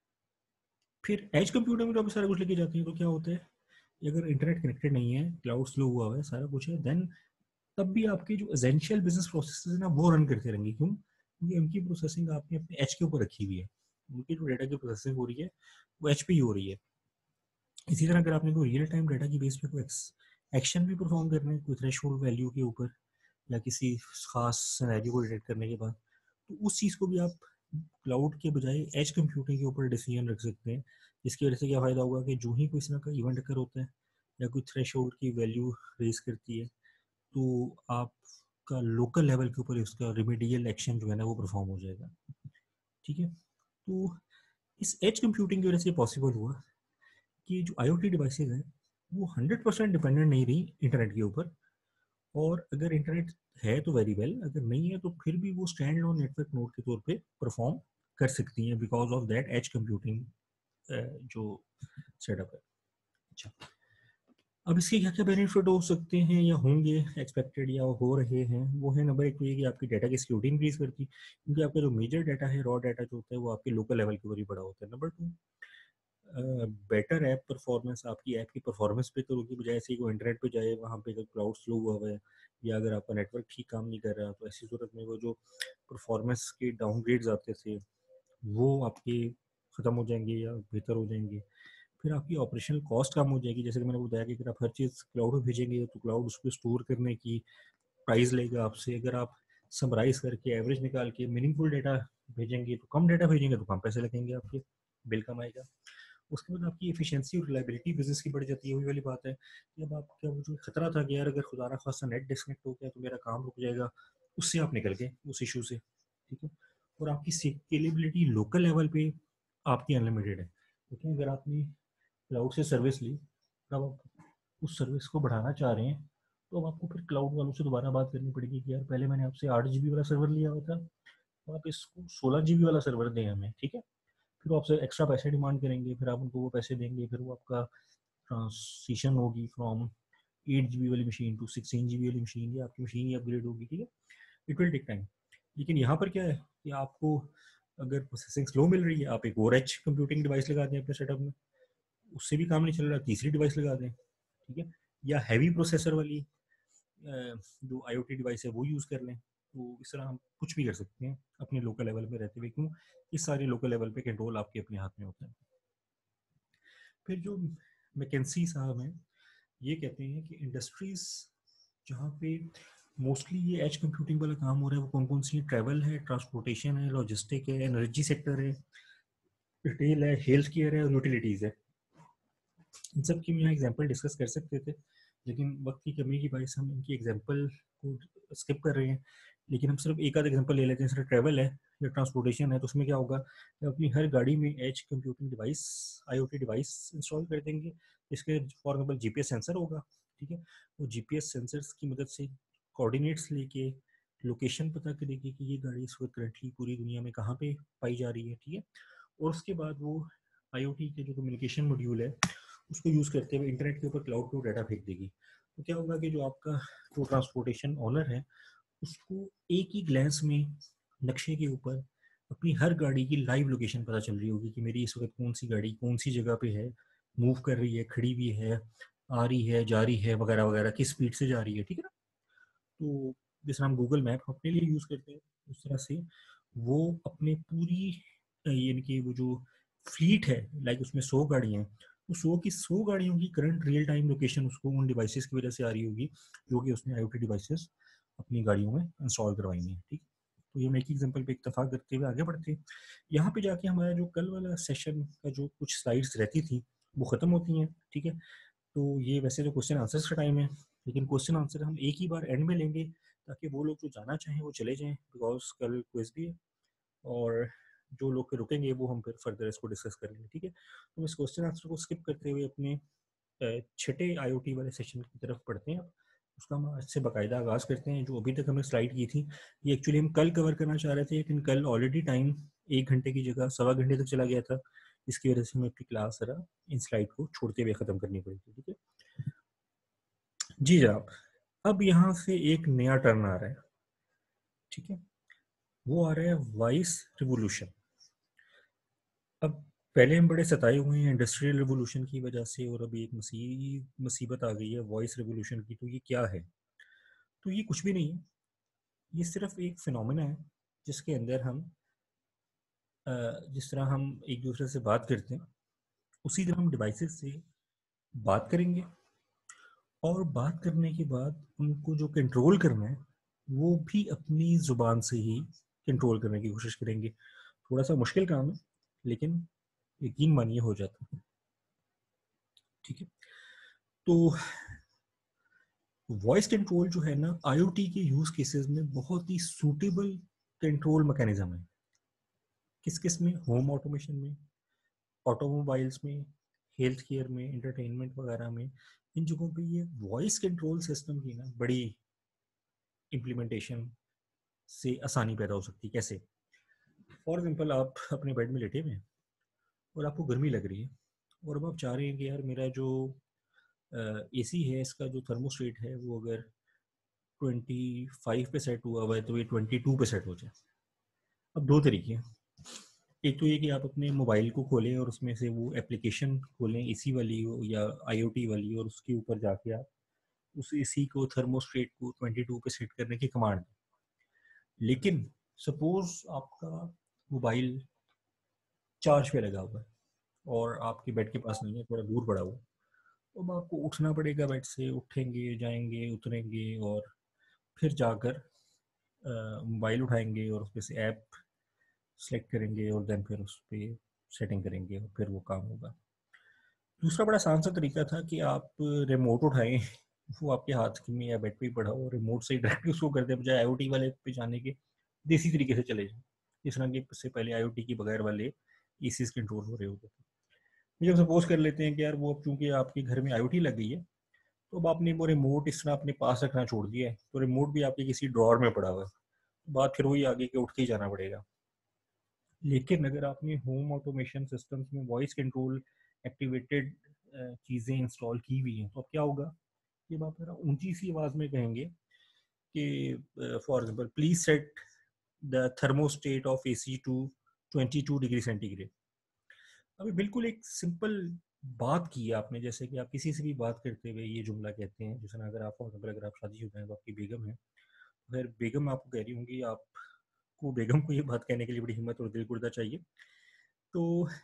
A: फिर एज कंप्यूटर में तो आप सारा कुछ लेके जाते हैं, तो क्या होता है, अगर इंटरनेट कनेक्टेड नहीं है, क्लाउड स्लो हुआ हुआ है, सारा कुछ है, देन तब भी आपके जो एसेंशियल बिजनेस प्रोसेसेस है ना, वो रन करते रहेंगे। क्यों? क्योंकि उनकी प्रोसेसिंग आपने अपने एच के ऊपर रखी हुई है, उनकी जो डाटा की प्रोसेसिंग हो रही है वो एच पे ही हो रही है। इसी तरह अगर आपने कोई रियल टाइम डाटा की बेस पे कोई एक्शन भी परफॉर्म करना है, कोई थ्रेशोल्ड वैल्यू के ऊपर या किसी खास सिनेरियो को डिटेक्ट करने के बाद, तो उस चीज़ को भी आप क्लाउड के बजाय एज कंप्यूटिंग के ऊपर डिसीजन रख सकते हैं। जिसकी वजह से क्या फ़ायदा होगा कि जो ही कोई इस तरह का इवेंट अकर होता है या कोई थ्रेशोल्ड की वैल्यू रेज करती है, तो आपका लोकल लेवल के ऊपर उसका रिमेडियल एक्शन जो है ना वो परफॉर्म हो जाएगा, ठीक है। तो इस एज कंप्यूटिंग की वजह से पॉसिबल हुआ कि जो आईओटी डिवाइसेस हैं वो हंड्रेड परसेंट डिपेंडेंट नहीं रही इंटरनेट के ऊपर, और अगर इंटरनेट है तो वेरी वेल, अगर नहीं है तो फिर भी वो स्टैंड ऑन नेटवर्क नोड के तौर पे परफॉर्म कर सकती हैं because of that edge computing जो सेटअप है। अच्छा, अब इसके क्या क्या बेनिफिट हो सकते हैं या होंगे एक्सपेक्टेड या हो रहे हैं, वो है नंबर एक तो ये कि आपकी डाटा की सिक्योरिटी इंक्रीज करती है, क्योंकि आपका जो मेजर डाटा है, रॉ डाटा जो होता है वो आपके लोकल लेवल के ऊपर ही बड़ा होता है। Number two, better app performance, आपकी ऐप की परफॉर्मेंस पे तो की बजाय से वो इंटरनेट पे जाए, वहाँ पे अगर क्लाउड स्लो हुआ है या अगर आपका नेटवर्क ठीक काम नहीं कर रहा, तो ऐसी सूरत में वो जो परफॉर्मेंस के डाउनग्रेड्स आते थे वो आपके ख़त्म हो जाएंगे या बेहतर हो जाएंगे। फिर आपकी ऑपरेशनल कॉस्ट कम हो जाएगी, जैसे कि मैंने बताया कि अगर आप हर चीज़ क्लाउड में भेजेंगे तो क्लाउड उसको स्टोर करने की प्राइस लेगा आपसे। अगर आप समराइज करके एवरेज निकाल के मीनिंगफुल डेटा भेजेंगे तो कम डेटा भेजेंगे तो कम पैसे लगेंगे, आपके बिल कम आएगा। उसके बाद आपकी एफिशिएंसी और रिलायबिलिटी बिजनेस की बढ़ जाती है। वही वाली बात है कि अब आपका वो जो खतरा था कि यार अगर खुदा ना खास्ता नेट डिस्कनेक्ट हो गया तो मेरा काम रुक जाएगा, उससे आप निकल गए उस इशू से, ठीक है। और आपकी स्केलेबिलिटी लोकल लेवल पे आपकी अनलिमिटेड है, क्योंकि अगर आपने क्लाउड से सर्विस ली, तब आप उस सर्विस को बढ़ाना चाह रहे हैं तो अब आपको फिर क्लाउड वालों से दोबारा बात करनी पड़ेगी कि यार पहले मैंने आपसे आठ जी बी वाला सर्वर लिया हुआ था, तो आप इसको सोलह जी बी वाला सर्वर दें हमें, ठीक है। फिर वो आपसे एक्स्ट्रा पैसे डिमांड करेंगे, फिर आप उनको वो पैसे देंगे, फिर वो आपका ट्रांसिशन होगी फ्रॉम एट जी बी वाली machine to sixteen G B वाली मशीन, या आपकी मशीन ही अपग्रेड होगी, ठीक है। It will take time. लेकिन यहाँ पर क्या है कि आपको अगर प्रोसेसिंग स्लो मिल रही है, आप एक और एच कंप्यूटिंग डिवाइस लगा दें अपने सेटअप में, उससे भी काम नहीं चल रहा, तीसरी डिवाइस लगा दें, ठीक है। या हैवी प्रोसेसर वाली जो आईओटी डिवाइस है वो यूज़ कर लें। तो इस तरह हम कुछ भी कर सकते हैं अपने लोकल लेवल पे रहते हुए, क्यों, इस सारे लोकल लेवल पे कंट्रोल आपके अपने हाथ में होता है। फिर जो मैकेंसी साहब हैं ये कहते हैं कि इंडस्ट्रीज जहाँ पे मोस्टली ये एज कंप्यूटिंग वाला काम हो रहा है वो कौन कौन सी है, ट्रैवल है, ट्रांसपोर्टेशन है, लॉजिस्टिक है, एनर्जी सेक्टर है, रिटेल है, हेल्थ केयर है और यूटिलिटीज़ है। इन सब की हम यहाँ एग्जाम्पल डिस्कस कर सकते थे, लेकिन वक्त की कमी की वजह से हम इनकी एग्जाम्पल को स्किप कर रहे हैं। लेकिन हम सिर्फ एक आध एग्जाम्पल ले लेते हैं। सिर्फ ट्रैवल है या ट्रांसपोर्टेशन है तो उसमें क्या होगा कि अपनी हर गाड़ी में edge computing device, IoT device install कर देंगे। इसके फॉर एग्जाम्पल जीपीएस सेंसर होगा, ठीक है। वो जीपीएस सेंसर्स की मदद से कोऑर्डिनेट्स लेके लोकेशन पता करेगी कि ये गाड़ी इस वक्त करंटली पूरी दुनिया में कहाँ पे पाई जा रही है, ठीक है। और उसके बाद वो आईओटी के जो कम्युनिकेशन मॉड्यूल है उसको यूज़ करते हुए इंटरनेट के ऊपर क्लाउड पे डाटा फेंक देगी। तो क्या होगा कि जो आपका जो ट्रांसपोर्टेशन ऑनर है उसको एक ही ग्लैंस में नक्शे के ऊपर अपनी हर गाड़ी की लाइव लोकेशन पता चल रही होगी कि मेरी इस वक्त कौन सी गाड़ी कौन सी जगह पे है, मूव कर रही है, खड़ी भी है, आ रही है, जा रही है, वगैरह वगैरह, किस स्पीड से जा रही है, ठीक है ना। तो जिस तरह हम गूगल मैप अपने लिए यूज़ करते हैं उस तरह से वो अपने पूरी यानी कि वो जो फ्लीट है, लाइक उसमें सौ गाड़ियाँ हैं, तो सौ की सौ गाड़ियों की करंट रियल टाइम लोकेशन उसको उन डिवाइसेस की वजह से आ रही होगी जो कि उसने आईओटी डिवाइसेस अपनी गाड़ियों में इंस्टॉल करवाई हैं, ठीक। तो ये हम एक एग्जांपल पे इत्तेफाक करते हुए आगे बढ़ते हैं। यहाँ पे जाके हमारा जो कल वाला सेशन का जो कुछ स्लाइड्स रहती थी वो ख़त्म होती हैं, ठीक है। तो ये वैसे तो क्वेश्चन आंसर्स का टाइम है, लेकिन क्वेश्चन आंसर हम एक ही बार एंड में लेंगे ताकि वो लोग जो जाना चाहें वो चले जाएं, बिकॉज कल क्विज भी है और जो लोग के रुकेंगे वो हम फिर फर्दर इसको डिस्कस करेंगे, ठीक है। तो इस क्वेश्चन आंसर को स्किप करते हुए अपने छठे आईओटी वाले सेशन की तरफ पढ़ते हैं। उसका हम आज से बाकायदा आगाज़ करते हैं। जो अभी तक हमने स्लाइड की थी ये एक्चुअली हम कल कवर करना चाह रहे थे, लेकिन कल ऑलरेडी टाइम एक घंटे की जगह सवा घंटे तक चला गया था, इसकी वजह से हमें अपनी क्लास जरा इन स्लाइड को छोड़ते हुए ख़त्म करनी पड़ी थी, ठीक है जी जनाब। अब यहाँ से एक नया टर्न आ रहा है, ठीक है, वो आ रहा है वॉइस रिवोल्यूशन। अब पहले हम बड़े सताए हुए हैं इंडस्ट्रियल रिवोल्यूशन की वजह से, और अभी एक मसी मुसीबत आ गई है वॉइस रिवोल्यूशन की। तो ये क्या है? तो ये कुछ भी नहीं है, ये सिर्फ एक फिनोमेना है जिसके अंदर हम जिस तरह हम एक दूसरे से बात करते हैं उसी तरह हम डिवाइसेस से बात करेंगे, और बात करने के बाद उनको जो कंट्रोल करना है वो भी अपनी ज़ुबान से ही कंट्रोल करने की कोशिश करेंगे। थोड़ा सा मुश्किल काम है लेकिन यकीन मानिए हो जाता है, ठीक है। तो वॉइस कंट्रोल जो है ना आईओटी के यूज केसेस में बहुत ही सूटेबल कंट्रोल मैकेनिज्म है। किस किस में? होम ऑटोमेशन में, ऑटोमोबाइल्स में, हेल्थ केयर में, एंटरटेनमेंट वगैरह में, इन जगहों पे ये वॉइस कंट्रोल सिस्टम की ना बड़ी इम्प्लीमेंटेशन से आसानी पैदा हो सकती है। कैसे? फॉर एग्जाम्पल, आप अपने बेड में लेटे हुए हैं और आपको गर्मी लग रही है, और अब आप चाह रहे हैं कि यार मेरा जो एसी है, इसका जो थर्मोस्टेट है, वो अगर ट्वेंटी फाइव पे सेट हुआ हुआ है तो ये ट्वेंटी टू पे सेट हो जाए। अब दो तरीके हैं। एक तो ये कि आप अपने मोबाइल को खोलें और उसमें से वो एप्लीकेशन खोलें, एसी वाली हो या आईओटी वाली, और उसके ऊपर जाके आप उस एसी को, थर्मोस्टेट को ट्वेंटी टू पे सेट करने की कमांड दें। लेकिन सपोज आपका मोबाइल चार्ज पे लगा हुआ है और आपके बेड के पास नहीं है, थोड़ा दूर पड़ा हुआ है, तो अब आपको उठना पड़ेगा बेड से। उठेंगे, जाएंगे, उतरेंगे, और फिर जाकर मोबाइल उठाएंगे और उस पर से ऐप सेलेक्ट करेंगे और देन फिर उस पर सेटिंग करेंगे और फिर वो काम होगा। दूसरा बड़ा आसान सा तरीका था कि आप रिमोट उठाएं, वो आपके हाथ में या बेड पे ही पड़ा हो, रिमोट से डायरेक्ट उसको कर दें, बजाय आईओटी वाले पे जाने के देसी तरीके से चले जाएं। जिस तरह के से पहले आईओटी के बगैर वाले एसीज कंट्रोल हो रहे होते थे। जब सपोज कर लेते हैं कि यार वो अब चूंकि आपके घर में आईओटी लग गई है, तो अब आपने वो रिमोट इस तरह अपने पास रखना छोड़ दिया है, तो रिमोट भी आपके किसी ड्रॉर में पड़ा हुआ है, बात फिर वही आगे के उठ के ही जाना पड़ेगा। लेकिन अगर आपने होम ऑटोमेशन सिस्टम्स में वॉइस कंट्रोल एक्टिवेटेड चीज़ें इंस्टॉल की हुई हैं, तो अब क्या होगा? ये बात मेरा ऊंची सी आवाज़ में कहेंगे कि for example, please set the thermostat of AC to twenty two degree centigrade. अभी बिल्कुल एक सिंपल बात की है आपने, जैसे कि आप किसी से भी बात करते हुए ये जुमला कहते हैं, जैसे अगर आप फॉर एग्जाम्पल अगर आप शादीशुदा हैं तो आपकी बेगम है, फिर बेगम आपको कह रही होंगी, आपको बेगम को ये बात कहने के लिए बड़ी हिम्मत और दिल गुर्दा चाहिए, तो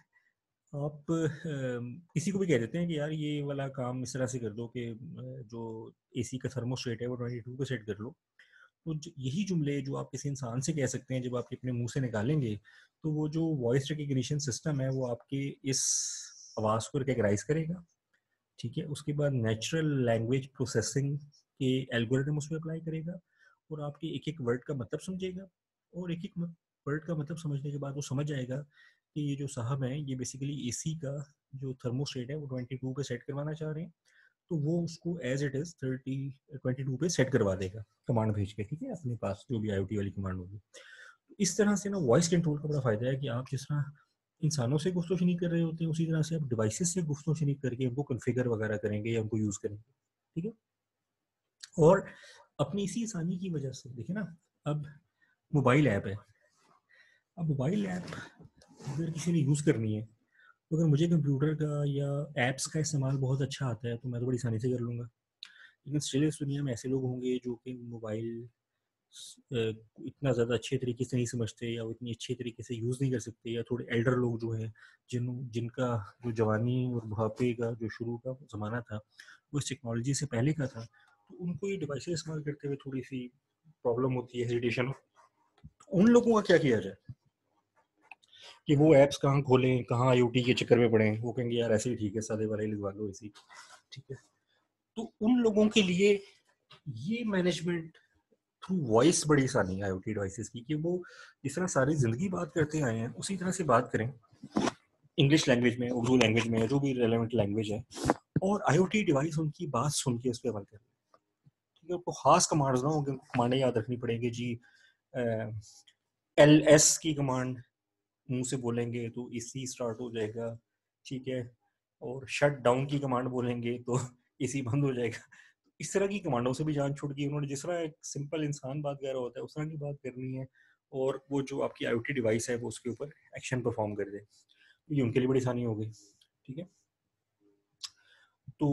A: आप किसी को भी कह देते हैं कि यार ये वाला काम इस तरह से कर दो कि जो एसी का थर्मोस्टेट है वो ट्वेंटी टू पे सेट कर लो। तो यही जुमले जो आप किसी इंसान से कह सकते हैं, जब आप अपने मुंह से निकालेंगे, तो वो जो वॉइस रिकग्निशन सिस्टम है वो आपके इस आवाज़ को रिकग्नाइज करेगा। ठीक है, उसके बाद नेचुरल लैंग्वेज प्रोसेसिंग के एल्गोरिदम उसमें अप्लाई करेगा और आपके एक एक वर्ड का मतलब समझेगा, और एक एक वर्ड का मतलब समझने के बाद वो समझ जाएगा कि ये जो साहब हैं ये बेसिकली एसी का जो थर्मोस्टेट है वो ट्वेंटी टू पे सेट करवाना चाह रहे हैं, तो वो उसको as it is thirty twenty two पे सेट करवा देगा कमांड भेज के। ठीक है, अपने पास जो भी आईओटी वाली कमांड होगी। इस तरह से ना वॉइस कंट्रोल का बड़ा फ़ायदा है कि आप जिस तरह इंसानों से गुफ्तगू कर रहे होते हैं, उसी तरह से आप डिवाइसेस से गुफ्तगू करके उनको कॉन्फ़िगर वगैरह करेंगे या उनको यूज़ करेंगे। ठीक है, और अपनी इसी आसानी की वजह से देखिए ना, अब मोबाइल ऐप है। अब मोबाइल ऐप अगर किसी ने यूज़ करनी है, तो अगर मुझे कंप्यूटर का या ऐप्स का इस्तेमाल बहुत अच्छा आता है तो मैं तो बड़ी आसानी से कर लूँगा। लेकिन स्टिल इस दुनिया में ऐसे लोग होंगे जो कि मोबाइल इतना ज़्यादा अच्छे तरीके से नहीं समझते, या वो इतनी अच्छे तरीके से यूज़ नहीं कर सकते, या थोड़े एल्डर लोग जो हैं जिन जिनका जो जवानी और बुढ़ापे का जो शुरू का ज़माना था वो इस टेक्नोलॉजी से पहले का था, तो उनको ये डिवाइसेस इस्तेमाल करते हुए थोड़ी सी प्रॉब्लम होती है, हेजिटेशन। उन लोगों का क्या किया जाए कि वो ऐप्स कहाँ खोलें, कहाँ आईओटी के चक्कर में पड़े? वो कहेंगे यार ऐसे ही ठीक है, सादे वाले लगवा लो ऐसे। ठीक है, तो उन लोगों के लिए ये मैनेजमेंट थ्रू वॉइस बड़ी आसानी है आईओटी डिवाइसेस की, कि वो जिस तरह सारी ज़िंदगी बात करते आए हैं उसी तरह से बात करें, इंग्लिश लैंग्वेज में, उर्दू लैंग्वेज में, जो भी रेलेवेंट लैंग्वेज है, और आईओटी डिवाइस उनकी बात सुन के उस पर अमल करें। ठीक है, उनको खास कमांड्स ना होंगे, कमांडें याद रखनी पड़ेंगी जी। एल एस की कमांड मुंह से बोलेंगे तो इसी स्टार्ट हो जाएगा। ठीक है, और शट डाउन की कमांड बोलेंगे तो इसी बंद हो जाएगा। इस तरह की कमांडों से भी जान छूट गई। उन्होंने जिस तरह एक सिंपल इंसान बात कर रहा होता है उस तरह की बात करनी है, और वो जो आपकी आईओटी डिवाइस है वो उसके ऊपर एक्शन परफॉर्म कर दे, ये उनके लिए बड़ी आसानी हो गई। ठीक है, तो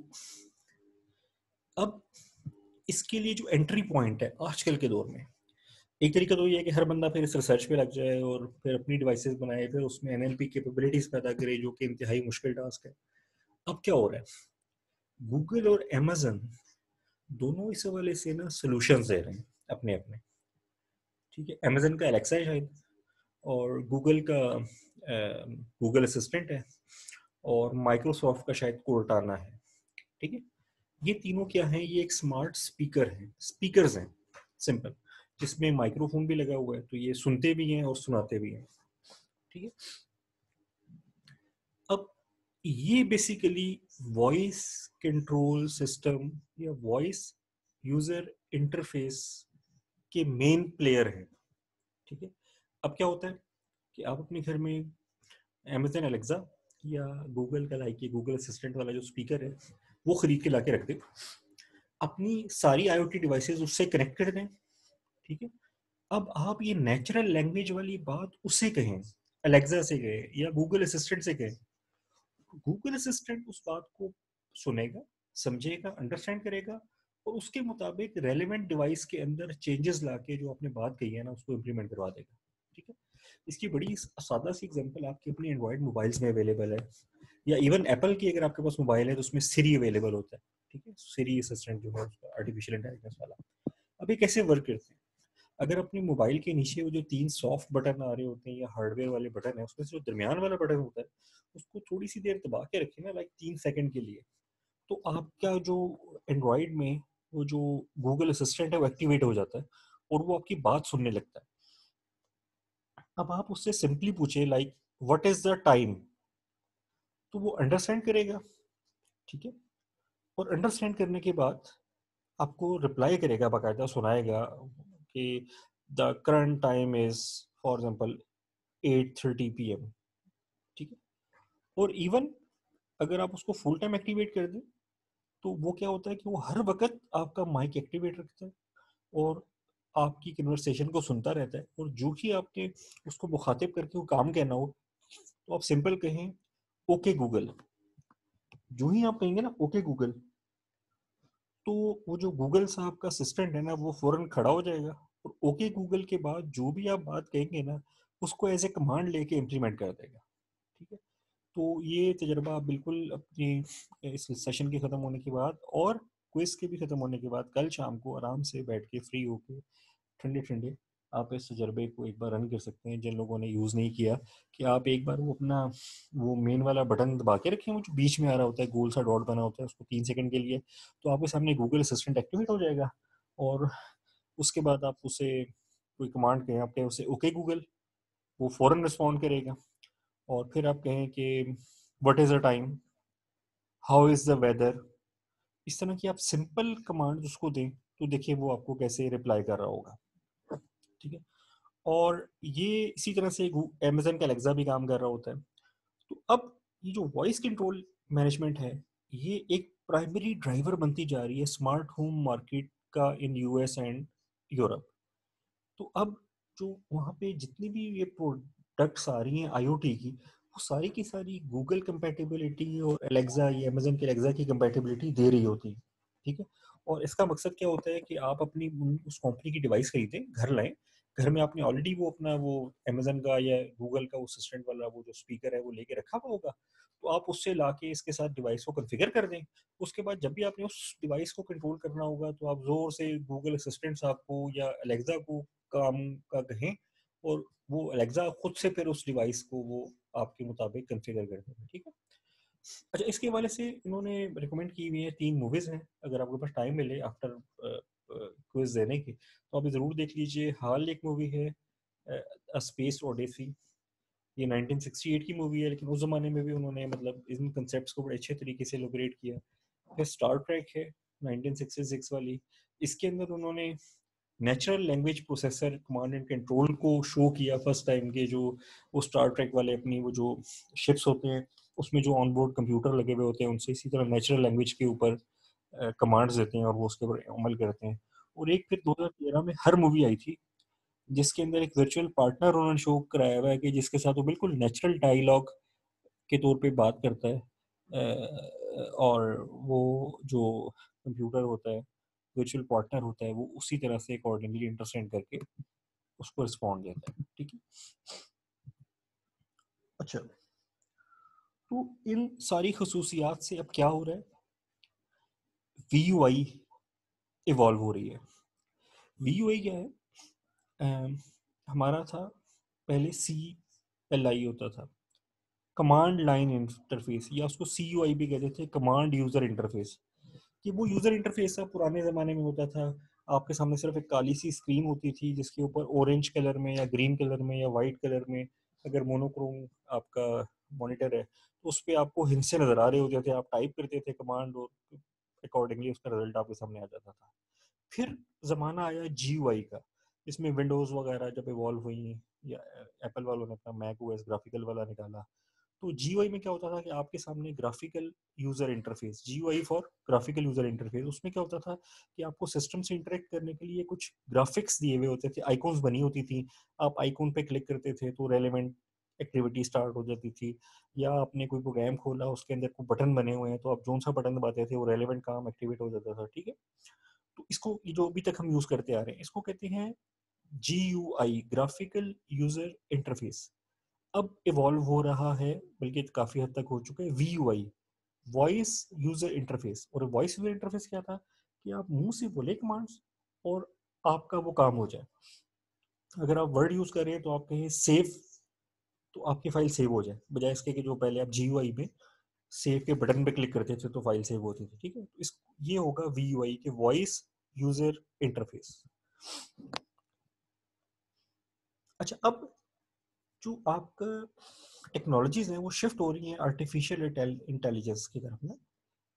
A: अब इसके लिए जो एंट्री पॉइंट है आजकल के दौर में, एक तरीका तो ये है कि हर बंदा फिर इस रिसर्च पे लग जाए और फिर अपनी डिवाइसेस बनाए, फिर उसमें एनएलपी कैपेबिलिटीज पैदा करे, जो कि इंतहाई मुश्किल टास्क है। अब क्या हो रहा है, गूगल और अमेजन दोनों इस हवाले से ना सोल्यूशन दे रहे हैं अपने अपने। ठीक है, अमेजन का एलेक्सा है शायद, और गूगल का गूगल असिस्टेंट है, और माइक्रोसॉफ्ट का शायद कोर्टाना है। ठीक है, ये तीनों क्या हैं, ये एक स्मार्ट स्पीकर हैं, स्पीकर्स हैं सिंपल, जिसमें माइक्रोफोन भी लगा हुआ है, तो ये सुनते भी हैं और सुनाते भी हैं। ठीक है, अब ये बेसिकली वॉइस कंट्रोल सिस्टम या वॉइस यूजर इंटरफेस के मेन प्लेयर हैं, ठीक है। अब क्या होता है कि आप अपने घर में अमेजन एलेक्सा या गूगल का लाइक गूगल असिस्टेंट वाला जो स्पीकर है वो खरीद के लाके रख दे, अपनी सारी आईओटी डिवाइसेस उससे कनेक्ट कर दें, ठीक है। अब आप ये नेचुरल लैंग्वेज वाली बात उससे कहें, अलेक्सा से कहें या गूगल असिस्टेंट से कहें, गूगल असिस्टेंट उस बात को सुनेगा, समझेगा, अंडरस्टैंड करेगा और उसके मुताबिक रेलेवेंट डिवाइस के अंदर चेंजेस लाके जो आपने बात कही है ना उसको इम्प्लीमेंट करवा देगा, ठीक है। इसकी बड़ी सादा सी एग्जांपल आपके अपने एंड्रॉइड मोबाइल्स में अवेलेबल है, या इवन एप्पल की अगर आपके पास मोबाइल है तो उसमें सिरी अवेलेबल होता है, ठीक है। सिरी असिस्टेंट जो है उसका आर्टिफिशियल इंटेलिजेंस वाला। अब ये कैसे वर्क करते हैं, अगर अपने मोबाइल के नीचे वो जो तीन सॉफ्ट बटन आ रहे होते हैं या हार्डवेयर वाले बटन है, उसमें से जो दरमियान वाला बटन होता है उसको थोड़ी सी देर दबा के रखें ना, लाइक तीन सेकंड के लिए, तो आपका जो एंड्रॉइड में वो जो गूगल असिस्टेंट है वो एक्टिवेट हो जाता है और वो आपकी बात सुनने लगता है। अब आप उससे सिंपली पूछे like what is the time, तो वो अंडरस्टैंड करेगा, ठीक है। और अंडरस्टैंड करने के बाद आपको रिप्लाई करेगा, बाकायदा सुनाएगा कि the current time is for example eight thirty P M, ठीक है। और इवन अगर आप उसको फुल टाइम एक्टिवेट कर दें तो वो क्या होता है कि वो हर वक्त आपका माइक एक्टिवेट रखता है और आपकी कन्वर्सेशन को सुनता रहता है, और जो ही आपने उसको मुखातिब करके वो काम कहना हो तो आप सिंपल कहें ओके गूगल, जो ही आप कहेंगे ना ओके गूगल, तो वो जो गूगल साहब का असिस्टेंट है ना वो फौरन खड़ा हो जाएगा और ओके गूगल के बाद जो भी आप बात कहेंगे ना उसको एज ए कमांड लेके इम्प्लीमेंट कर देगा, ठीक है। तो ये तजर्बा आप बिल्कुल अपनी इस सेशन के ख़त्म होने के बाद और क्विज के भी ख़त्म होने के बाद कल शाम को आराम से बैठ के फ्री होके ठंडे ठंडे आप इस तजर्बे को एक बार रन कर सकते हैं, जिन लोगों ने यूज़ नहीं किया, कि आप एक बार वो अपना वो मेन वाला बटन दबा के रखें, वो जो बीच में आ रहा होता है गोल सा डॉट बना होता है उसको तीन सेकंड के लिए, तो आपके सामने गूगल असिस्टेंट एक्टिवेट हो जाएगा और उसके बाद आप उसे कोई कमांड कहें, आप कहें उसे ओके गूगल, वो फ़ौरन रिस्पॉन्ड करेगा। और फिर आप कहें कि what is the time, how is the weather, इस तरह की आप सिंपल कमांड उसको दें तो देखिए वो आपको कैसे रिप्लाई कर रहा होगा, ठीक है। और ये इसी तरह से अमेजन का एलेक्सा भी काम कर रहा होता है। तो अब ये जो वॉइस कंट्रोल मैनेजमेंट है ये एक प्राइमरी ड्राइवर बनती जा रही है स्मार्ट होम मार्केट का इन यूएस एंड यूरोप। तो अब जो वहाँ पे जितनी भी ये प्रोडक्ट्स आ रही हैं आईओटी की, वो सारी की सारी गूगल कंपैटिबिलिटी और एलेक्सा, ये अमेजन के एलेक्सा की कंपैटिबिलिटी दे रही होती है, ठीक है। और इसका मकसद क्या होता है कि आप अपनी उन- उस कंपनी की डिवाइस खरीदें, घर लाएं, घर में आपने ऑलरेडी वो अपना वो अमेजन का या गूगल का वो असिस्टेंट वाला वो जो स्पीकर है वो लेके रखा हुआ होगा, तो आप उससे लाके इसके साथ डिवाइस को कॉन्फ़िगर कर दें। उसके बाद जब भी आपने उस डिवाइस को कंट्रोल करना होगा तो आप ज़ोर से गूगल असिस्टेंट साहब को या एलेक्सा को काम का कहें और वो अलेक्सा खुद से फिर उस डिवाइस को वो आपके मुताबिक कॉन्फ़िगर कर देगा, ठीक है। अच्छा, इसके हवाले से इन्होंने रिकमेंड की हुई है तीन मूवीज़ हैं, अगर आपके पास टाइम मिले आफ्टर क्विज देने की तो आप ज़रूर देख लीजिए। हाल एक मूवी है अ स्पेस ओडेसी, ये नाइनटीन सिक्सटी एट की मूवी है, लेकिन उस ज़माने में भी उन्होंने मतलब इन कंसेप्ट्स को बड़े अच्छे तरीके से एलोबरेट किया। फिर स्टार ट्रेक है नाइनटीन सिक्सटी सिक्स वाली, इसके अंदर उन्होंने natural language processor command and control को शो किया फर्स्ट टाइम के, जो वो स्टार ट्रेक वाले अपनी वो जो शिप्स होते हैं उसमें जो ऑन बोर्ड कंप्यूटर लगे हुए होते हैं उनसे इसी तरह नेचुरल लैंग्वेज के ऊपर कमांड्स देते हैं और वो उसके ऊपर अमल करते हैं। और एक फिर दो हज़ार तेरह में हर मूवी आई थी जिसके अंदर एक वर्चुअल पार्टनर उन्होंने शो कराया हुआ है कि जिसके साथ वो बिल्कुल नेचुरल डायलॉग के तौर पे बात करता है, अ, और वो जो कंप्यूटर होता है, वर्चुअल पार्टनर होता है, वो उसी तरह से अकॉर्डिंगली अंडरस्टैंड करके उसको रिस्पॉन्ड देता है, ठीक है। अच्छा, तो इन सारी खसूसियात से अब क्या हो रहा है, वी यू आई इवॉल्व हो रही है। वी यू आई क्या है, अम, हमारा था पहले सी एल आई होता था, कमांड लाइन इंटरफेस, या उसको सी यू आई भी कहते थे, कमांड यूजर इंटरफेस। कि वो यूजर इंटरफेस था पुराने ज़माने में होता था, आपके सामने सिर्फ एक काली सी स्क्रीन होती थी जिसके ऊपर ऑरेंज कलर में या ग्रीन कलर में या वाइट कलर में, अगर मोनोक्रोम आपका मॉनिटर है, तो उस पे आपको हिंसे नज़र आ रहे होते थे, आप टाइप करते थे कमांड और अकॉर्डिंगली उसका रिजल्ट आपके सामने आ जाता था। फिर ज़माना आया जीयूआई का, इसमें विंडोज़ वगैरह जब इवॉल्व हुई या एप्पल वालों ने अपना मैक ओएस ग्राफिकल वाला निकाला, तो जीयूआई में क्या होता था कि आपके सामने graphical user interface, GUI for graphical user interface, उसमें क्या होता था कि आपको सिस्टम से इंटरेक्ट करने के लिए कुछ ग्राफिक्स दिए हुए होते थे, आइकॉन्स बनी होती थी, आप आइकॉन पे क्लिक करते थे तो रेलेवेंट एक्टिविटी स्टार्ट हो जाती थी, या आपने कोई प्रोग्राम खोला उसके अंदर कोई बटन बने हुए हैं तो आप जोन सा बटन दबाते थे वो रेलेवेंट काम एक्टिवेट हो जाता था, ठीक है। तो इसको, ये जो अभी तक हम यूज करते आ रहे हैं, इसको कहते हैं G U I, graphical user interface. अब इवॉल्व हो रहा है, बल्कि काफी हद तक हो चुका है, V U I, voice user interface. और वॉइस यूजर इंटरफेस क्या था कि आप मुंह से बोले कमांड्स और आपका वो काम हो जाए। अगर आप वर्ड यूज कर रहे हैं तो आप कहें सेव, तो आपकी फाइल सेव हो जाए, बजाय इसके कि जो पहले आप जी यू आई में सेव के बटन पे क्लिक करते थे तो फाइल सेव होती थी, ठीक है। तो इस ये होगा वी यू आई के वॉइस यूजर इंटरफेस। अच्छा, अब जो आपका टेक्नोलॉजीज हैं वो शिफ्ट हो रही हैं आर्टिफिशियल इंटेलिजेंस की तरफ ना।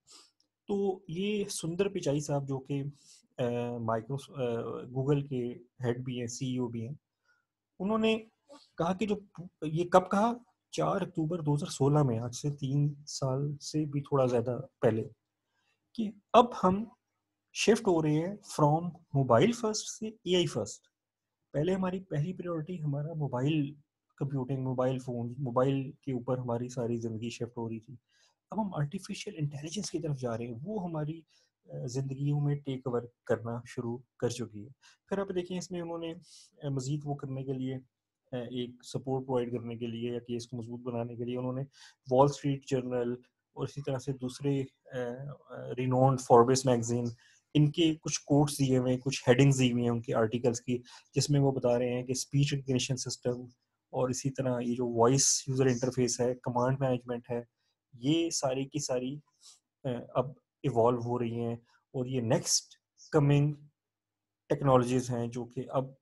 A: तो ये सुंदर पिचाई साहब जो कि माइक्रो गूगल के हेड भी हैं, सीईओ भी हैं, उन्होंने कहा कि जो, ये कब कहा, चार अक्टूबर दो हज़ार सोलह में, आज से तीन साल से भी थोड़ा ज़्यादा पहले, कि अब हम शिफ्ट हो रहे हैं फ्रॉम मोबाइल फर्स्ट से एआई फर्स्ट। पहले हमारी पहली प्रायोरिटी हमारा mobile computing, mobile phone, mobile के ऊपर हमारी सारी ज़िंदगी शिफ्ट हो रही थी। अब हम आर्टिफिशियल इंटेलिजेंस की तरफ जा रहे हैं, वो हमारी ज़िंदगियों में टेक ओवर करना शुरू कर चुकी है। फिर आप देखिए इसमें उन्होंने मज़ीद वो करने के लिए, एक सपोर्ट प्रोवाइड करने के लिए या केस को मजबूत बनाने के लिए, उन्होंने वॉल स्ट्रीट जर्नल और इसी तरह से दूसरे रिनोन्ड फॉर्ब्स मैगजीन, इनके कुछ कोट्स दिए हुए हैं, कुछ हेडिंग्स दी हुई हैं उनके आर्टिकल्स की, जिसमें वो बता रहे हैं कि स्पीच रिकग्निशन सिस्टम और इसी तरह ये जो वॉइस यूज़र इंटरफेस है, कमांड मैनेजमेंट है, ये सारी की सारी अब इवॉल्व हो रही हैं और ये नेक्स्ट कमिंग टेक्नोलॉजीज हैं जो कि अब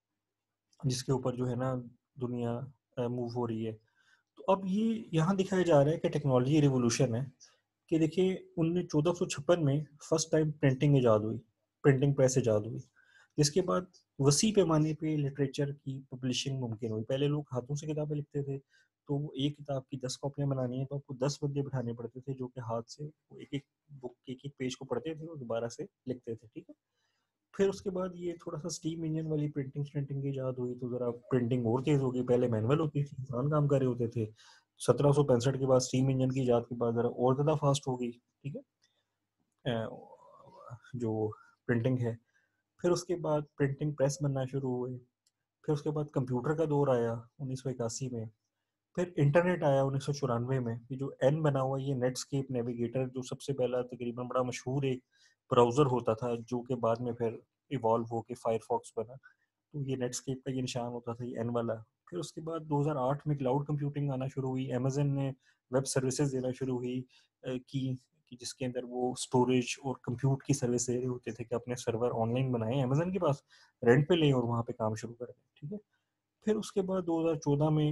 A: जिसके ऊपर जो है ना दुनिया मूव हो रही है। तो अब ये यहाँ दिखाया जा रहा है कि टेक्नोलॉजी रिवोल्यूशन है, कि देखिए उन्नीस चौदह सौ छप्पन में फर्स्ट टाइम प्रिंटिंग ईजाद हुई, प्रिंटिंग प्रेस ईजाद हुई, जिसके बाद वसी पैमाने पे लिटरेचर की पब्लिशिंग मुमकिन हुई। पहले लोग हाथों से किताबें लिखते थे, तो वो एक किताब की दस कॉपियाँ बनानी है तो आपको दस बंदे बिठाने पड़ते थे जो कि हाथ से वो एक एक बुक के एक एक पेज को पढ़ते थे और दोबारा से लिखते थे, ठीक है। फिर उसके बाद ये थोड़ा सा स्टीम इंजन वाली प्रिंटिंग प्रिंटिंग की ईजाद हुई, तो ज़रा प्रिंटिंग और तेज़ हो गई। पहले मैनुअल होती थी, इंसान काम कर रहे होते थे। सत्रह सौ पैंसठ के बाद स्टीम इंजन की ईजाद के बाद ज़रा और ज़्यादा फास्ट हो गई, ठीक है, जो प्रिंटिंग है। फिर उसके बाद प्रिंटिंग प्रेस बनना शुरू हुए। फिर उसके बाद कंप्यूटर का दौर आया उन्नीस सौ इक्यासी में। फिर इंटरनेट आया उन्नीस सौ चौरानवे में। ये जो एन बना हुआ है, ये नेटस्केप नेविगेटर, जो सबसे पहला तकरीबन बड़ा मशहूर एक ब्राउज़र होता था, जो कि बाद में फिर इवॉल्व होके फायरफॉक्स बना। तो ये नेटस्केप का ये निशान होता था, ये एन वाला। फिर उसके बाद दो हज़ार आठ में क्लाउड कंप्यूटिंग आना शुरू हुई, अमेजन ने वेब सर्विसेज देना शुरू हुई की कि जिसके अंदर वो स्टोरेज और कंप्यूट की सर्विस दे रहे होते थे कि अपने सर्वर ऑनलाइन बनाएं अमेजन के पास, रेंट पे लें और वहाँ पे काम शुरू करें, ठीक है। फिर उसके बाद दो हज़ार चौदह में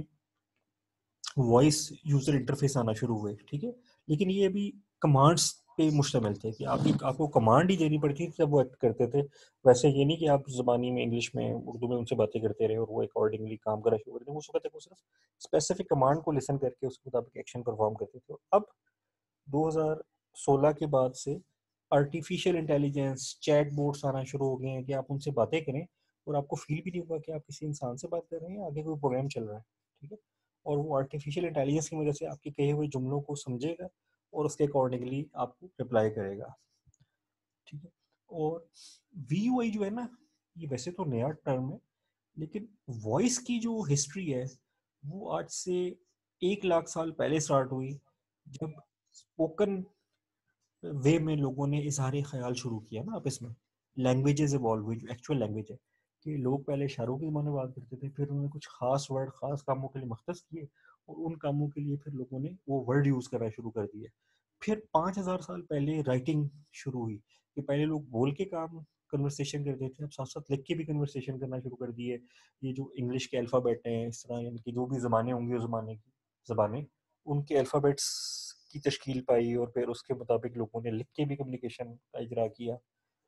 A: वॉइस यूजर इंटरफेस आना शुरू हुए, ठीक है। लेकिन ये अभी कमांड्स पे मुश्तमिल थे कि आपकी आपको कमांड ही देनी पड़ती थी जब वो एक्ट करते थे। वैसे ये नहीं कि आप ज़बानी में, इंग्लिश में, उर्दू में उनसे बातें करते रहे और वो अकॉर्डिंगली काम करना शुरू कर दें। उस वक्त वो सिर्फ स्पेसिफिक कमांड को लिसन करके उसके मुताबिक एक्शन परफॉर्म करते थे। अब दो हज़ार सोलह के बाद से आर्टिफिशियल इंटेलिजेंस, चैट बोट्स आना शुरू हो गए हैं कि आप उनसे बातें करें और आपको फील भी नहीं होगा कि आप किसी इंसान से बात कर रहे हैं या आगे कोई प्रोग्राम चल रहा है, ठीक है। और वो आर्टिफिशियल इंटेलिजेंस की वजह से आपके कहे हुए जुमलों को समझेगा और उसके अकॉर्डिंगली आपको रिप्लाई करेगा, ठीक है। और वी यू आई जो है ना, ये वैसे तो नया टर्म है, लेकिन वॉइस की जो हिस्ट्री है वो आज से एक लाख साल पहले स्टार्ट हुई, जब स्पोकन वे में लोगों ने इजहार ख्याल शुरू किया ना आपस में। लैंग्वेजेस इवॉल्व हुई, जो एक्चुअल लैंग्वेज है, कि लोग पहले इशारों की ज़बान में बात करते थे, फिर उन्होंने कुछ खास वर्ड खास कामों के लिए मख्तस किए और उन कामों के लिए फिर लोगों ने वो वर्ड यूज़ करना शुरू कर दिए। फिर पाँच हज़ार साल पहले राइटिंग शुरू हुई, कि पहले लोग बोल के काम कन्वर्सेशन करते थे, अब साथ साथ लिख के भी कन्वर्सेशन करना शुरू कर दिए। ये जो इंग्लिश के अल्फ़ाबेट हैं, इस तरह इनकी जो भी ज़बानें होंगी उस ज़माने की ज़बानें, उनके अल्फ़ाबेट्स की तश्कील पाई और फिर उसके मुताबिक लोगों ने लिख के भी कम्युनिकेशन का इजरा किया।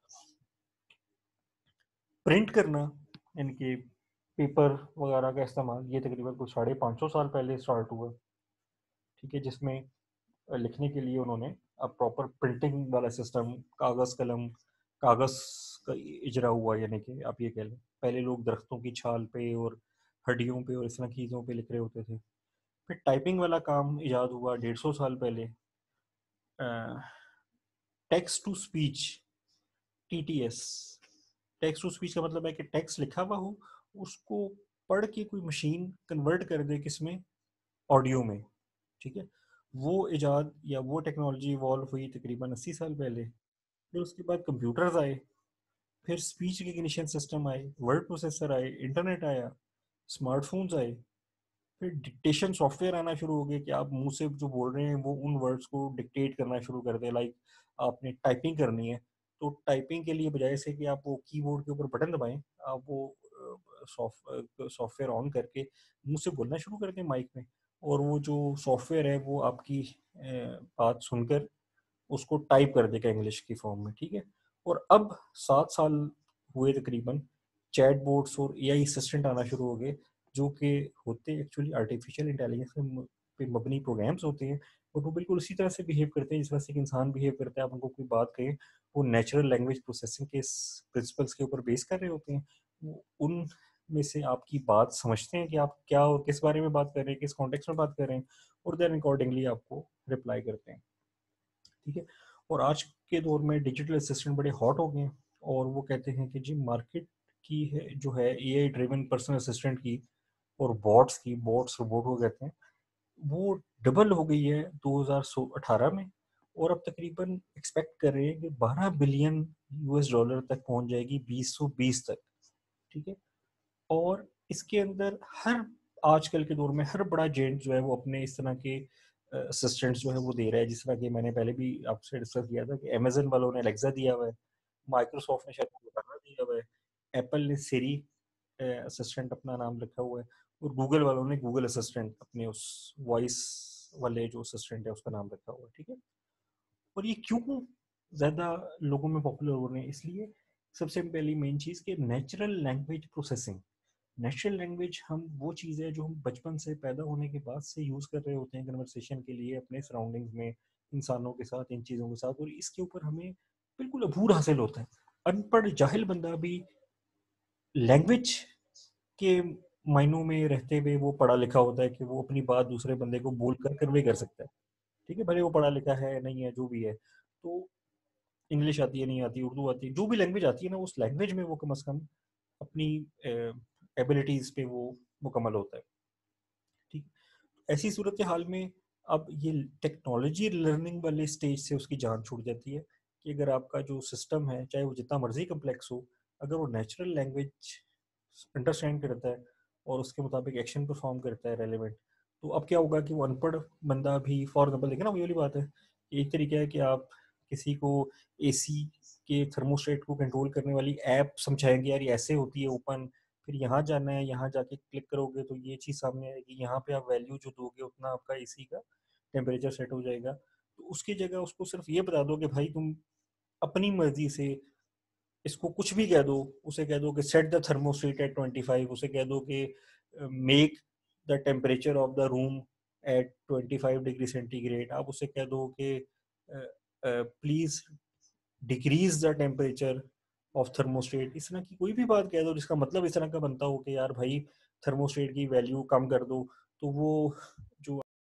A: प्रिंट करना, यानी कि पेपर वगैरह का इस्तेमाल, ये तकरीबन कुछ साढ़े पाँच सौ साल पहले स्टार्ट हुआ, ठीक है, जिसमें लिखने के लिए उन्होंने अब प्रॉपर प्रिंटिंग वाला सिस्टम, कागज़ कलम, कागज़ का इजरा हुआ, यानी कि आप ये कह लें पहले लोग दरख्तों की छाल पे और हड्डियों पे और इस तरह की चीज़ों पे लिख रहे होते थे। फिर टाइपिंग वाला काम इजाद हुआ डेढ़ सौ साल पहले, text to speech, T T S. Text to speech का मतलब है कि टेक्स्ट लिखा हुआ हो, उसको पढ़ के कोई मशीन कन्वर्ट कर दे किसमें, ऑडियो में, ठीक है। वो इजाद या वो टेक्नोलॉजी इवॉल्व हुई तकरीबन अस्सी साल पहले। फिर उसके बाद कंप्यूटर्स आए, फिर स्पीच रिकग्निशन सिस्टम आए, वर्ड प्रोसेसर आए, इंटरनेट आया, स्मार्टफोन्स आए, फिर डिक्टेशन सॉफ्टवेयर आना शुरू हो गए कि आप मुंह से जो बोल रहे हैं वो उन वर्ड्स को डिक्टेट करना शुरू कर दे। लाइक आपने टाइपिंग करनी है, तो टाइपिंग के लिए बजाय से कि आप वो कीबोर्ड के ऊपर बटन दबाएं, आप वो सॉफ्ट सॉफ्टवेयर ऑन करके मुंह से बोलना शुरू कर दें माइक में, और वो जो सॉफ्टवेयर है वो आपकी अ, बात सुनकर उसको टाइप कर देगा इंग्लिश की फॉर्म में, ठीक है। और अब सात साल हुए तकरीबन, चैट बोट्स और ए आई असिस्टेंट आना शुरू हो गए, जो कि होते एक्चुअली आर्टिफिशियल इंटेलिजेंस पे मबनी प्रोग्राम्स होते हैं, और वो बिल्कुल उसी तरह से बिहेव करते हैं जिस तरह से एक इंसान बिहेव करता है। आप उनको कोई बात कहें, वो नेचुरल लैंग्वेज प्रोसेसिंग के प्रिंसिपल्स के ऊपर बेस कर रहे होते हैं। वो उन में से आपकी बात समझते हैं कि आप क्या और किस बारे में बात कर रहे हैं, किस कॉन्टेक्स्ट में बात कर रहे हैं, और देन अकॉर्डिंगली आपको रिप्लाई करते हैं, ठीक है। और आज के दौर में डिजिटल असिस्टेंट बड़े हॉट हो गए हैं, और वो कहते हैं कि जी मार्केट की है जो है A I driven personal assistant की और बॉट्स की, बॉट्स रोबोट को कहते हैं, वो डबल हो गई है दो हज़ार अठारह में, और अब तकरीबन एक्सपेक्ट कर रहे हैं कि बारह बिलियन यू एस डॉलर तक पहुंच जाएगी बीस सौ बीस तक, ठीक है। और इसके अंदर हर आजकल के दौर में हर बड़ा जेंट जो है वो अपने इस तरह के असिस्टेंट्स जो है वो दे रहा है, जिस तरह कि मैंने पहले भी आपसे डिस्कस किया था कि अमेजन वालों ने अलेक्सा दिया हुआ है, माइक्रोसॉफ्ट ने शायद कोर्टाना दिया हुआ है, एप्पल ने सिरी असिस्टेंट अपना नाम रखा हुआ है, और गूगल वालों ने गूगल असिस्टेंट अपने उस वॉइस वाले जो असिस्टेंट है उसका नाम रखा हुआ है, ठीक है। और ये क्यों ज़्यादा लोगों में पॉपुलर हो रहे हैं, इसलिए सबसे पहली मेन चीज़ कि natural language processing. Natural language हम वो चीज़ है जो हम बचपन से पैदा होने के बाद से यूज़ कर रहे होते हैं कन्वर्सेशन के लिए अपने सराउंडिंग्स में, इंसानों के साथ, इन चीज़ों के साथ, और इसके ऊपर हमें बिल्कुल अबूर हासिल होता है। अनपढ़ जाहिल बंदा भी लैंग्वेज के मायनों में रहते हुए वो पढ़ा लिखा होता है कि वो अपनी बात दूसरे बंदे को बोल कर कन्वे कर सकता है, ठीक है, भले वो पढ़ा लिखा है नहीं है जो भी है। तो इंग्लिश आती है नहीं आती, उर्दू आती है, जो भी लैंग्वेज आती है ना, उस लैंग्वेज में वो कम अज़ कम अपनी एबिलिटीज़ पे वो मुकम्मल होता है, ठीक। ऐसी सूरत हाल में अब ये टेक्नोलॉजी लर्निंग वाले स्टेज से उसकी जान छूट जाती है कि अगर आपका जो सिस्टम है चाहे वो जितना मर्जी कम्प्लेक्स हो, अगर वो नेचुरल लैंग्वेज अंडरस्टैंड करता है और उसके मुताबिक एक्शन परफॉर्म करता है रेलिवेंट, तो अब क्या होगा कि वो अनपढ़ बंदा भी, फॉर एग्जाम्पल देखें ना, वही वाली बात है, एक तरीका है कि आप किसी को ए सी के थर्मोस्टेट को कंट्रोल करने वाली ऐप समझाएंगे, यार ये ऐसे होती है ओपन, फिर यहाँ जाना है, यहाँ जाके क्लिक करोगे तो ये चीज़ सामने आएगी, यहाँ पे आप वैल्यू जो दोगे उतना आपका ए सी का टेम्परेचर सेट हो जाएगा। तो उसकी जगह उसको सिर्फ ये बता दो कि भाई तुम अपनी मर्जी से इसको कुछ भी कह दो, उसे कह दो कि set the thermostat at twenty five, उसे कह दो कि make the temperature of the room at twenty five degree centigrade, आप उसे कह दो कि please decrease the temperature of thermostat, इस तरह की कोई भी बात कह दो जिसका मतलब इस तरह का बनता हो कि यार भाई थर्मोस्टेट की वैल्यू कम कर दो, तो वो जो